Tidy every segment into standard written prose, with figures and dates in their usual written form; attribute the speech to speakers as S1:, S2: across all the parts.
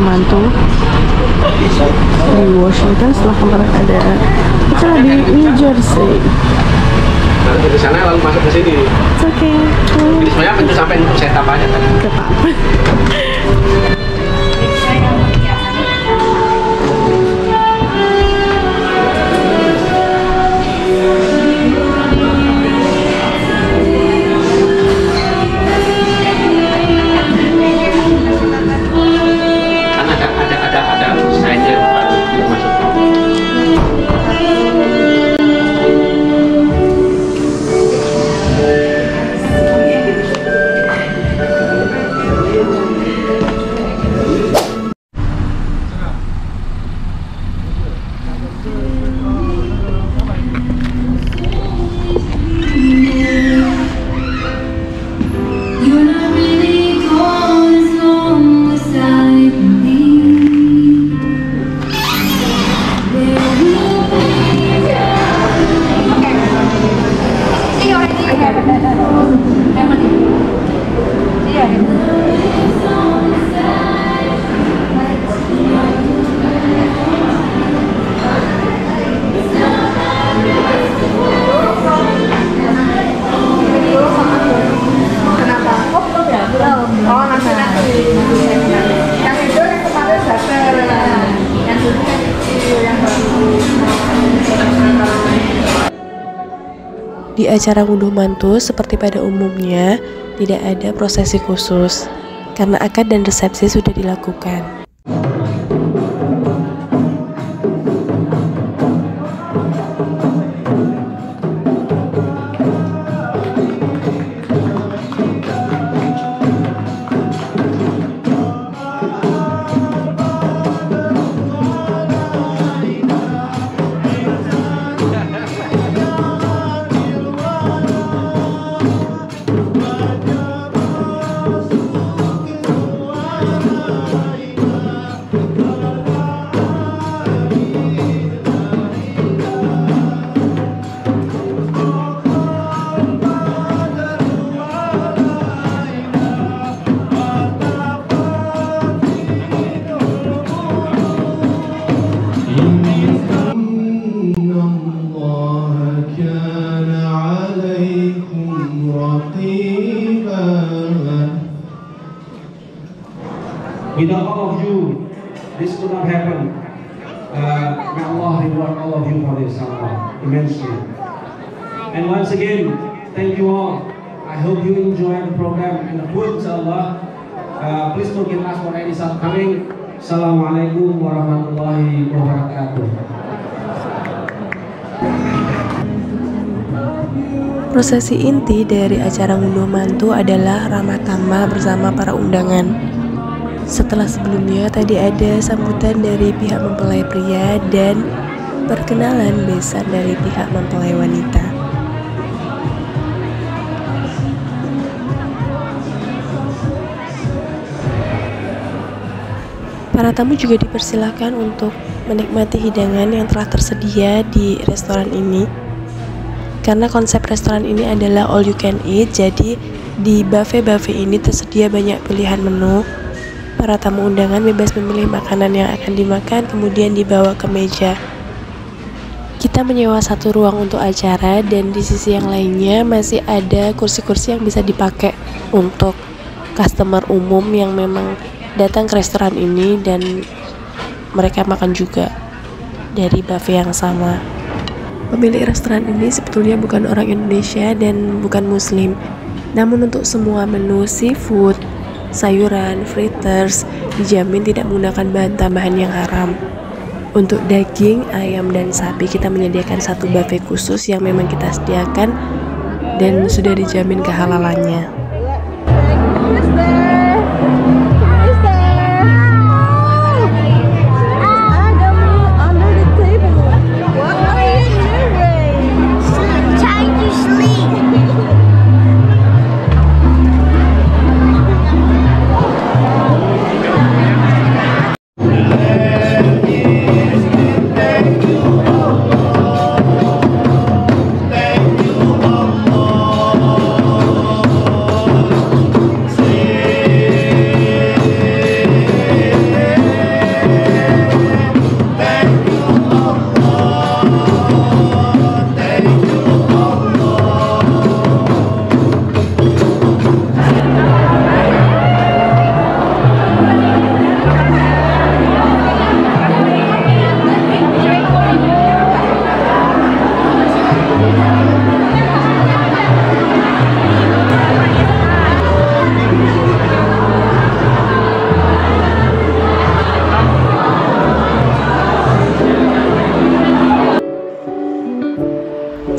S1: mantu di Washington setelah kemarin ada acara di New Jersey.
S2: Nanti ke sana lalu masuk ke sini.
S1: It's okay.
S2: Jadi semuanya pintu sampai setup aja kan.
S1: Gak apa-apa. Di acara ngunduh mantu seperti pada umumnya tidak ada prosesi khusus karena akad dan resepsi sudah dilakukan.
S3: Without all of you, this could not happen. May Allah reward all of you for this, Allah, immensely. And once again, thank you all. I hope you enjoy the program and the food, inshallah. Please forgive us for any shortcoming. Assalamualaikum warahmatullahi wabarakatuh.
S1: Prosesi inti dari acara ngunduh mantu adalah ramah tamah bersama para undangan. Setelah sebelumnya tadi ada sambutan dari pihak mempelai pria dan perkenalan besan dari pihak mempelai wanita. Para tamu juga dipersilakan untuk menikmati hidangan yang telah tersedia di restoran ini. Karena konsep restoran ini adalah all you can eat, jadi di buffet ini tersedia banyak pilihan menu. Para tamu undangan bebas memilih makanan yang akan dimakan, kemudian dibawa ke meja. Kita menyewa satu ruang untuk acara, dan di sisi yang lainnya masih ada kursi-kursi yang bisa dipakai untuk customer umum yang memang datang ke restoran ini, dan mereka makan juga dari buffet yang sama. Pemilik restoran ini sebetulnya bukan orang Indonesia dan bukan Muslim, namun untuk semua menu seafood, sayuran, fritters dijamin tidak menggunakan bahan tambahan yang haram. Untuk daging, ayam, dan sapi kita menyediakan satu buffet khusus yang memang kita sediakan dan sudah dijamin kehalalannya.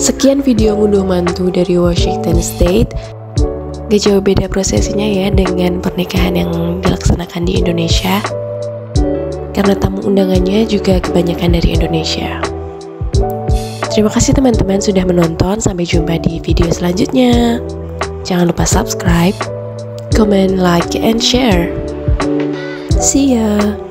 S1: Sekian video ngunduh mantu dari Washington State. Gak jauh beda prosesinya ya dengan pernikahan yang dilaksanakan di Indonesia, karena tamu undangannya juga kebanyakan dari Indonesia. Terima kasih teman-teman sudah menonton. Sampai jumpa di video selanjutnya. Jangan lupa subscribe, comment, like, and share. See ya.